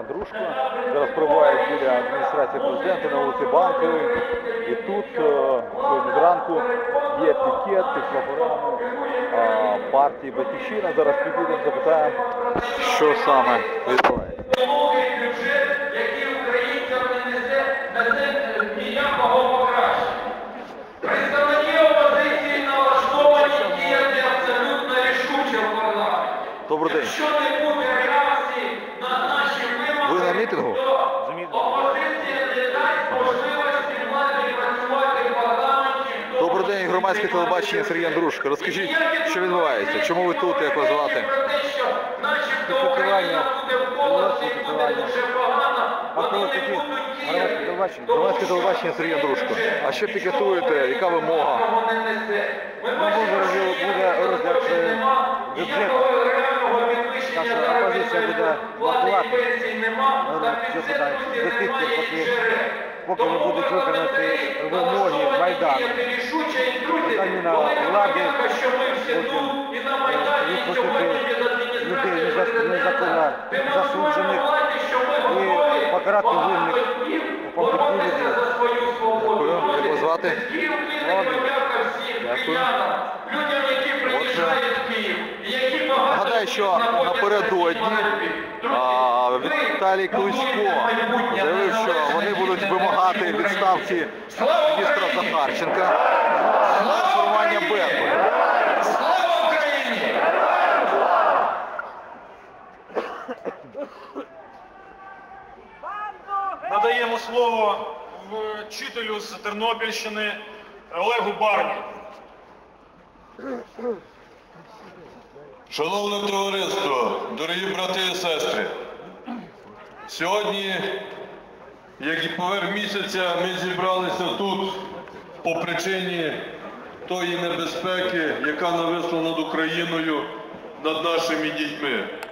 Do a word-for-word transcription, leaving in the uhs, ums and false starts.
Андрушко. Зараз прибувають біля адміністрації президента на вулиці Банковій. І тут сьогодні зранку є пікет під прапорами партії «Батьківщина». Зараз підійдемо, запитаємо, що саме відбувається. Який українцям не несе, несе ніякого покращення. Представники опозиції налаштовані діяти абсолютно рішуче в парламенті. Добрий день. Якщо не буде реакції на наші Ви на вимоги, мітингу? то опозиція не дасть можливості владі працювати в парламенті. Добрий день, громадське телебачення, Сергій Андрушко. Розкажіть, що відбувається? Чому ви тут, як вас звати? Начебто Україна буде в колосі, буде дуже погано, вони не будуть діяти. Громадське телебачення, Сергій Андрушко. А що пікетуєте? Яка вимога? Буде розгляд бюджету. Наша опозиція буде блокувати до тих пір, поки, поки не будуть виконані вимоги Майдану. Заміна влади, потім відпустити людей незаконно засуджених і покарати винних у побитті людей. Дякую. Як вас звати? Молодець. Дякую. Людям, які приїжджають в Київ, які багато Нагадаю, що напередодні а, Віталій Кличко заявив, що вони будуть вимагати відставки міністра Захарченка на формування Беркуту. Слава Україні! Надаємо слово вчителю з Тернопільщини Олегу Барні. Шановне товариство, дорогі брати і сестри, сьогодні, як і поверх місяця, ми зібралися тут по причині тої небезпеки, яка нависла над Україною, над нашими дітьми.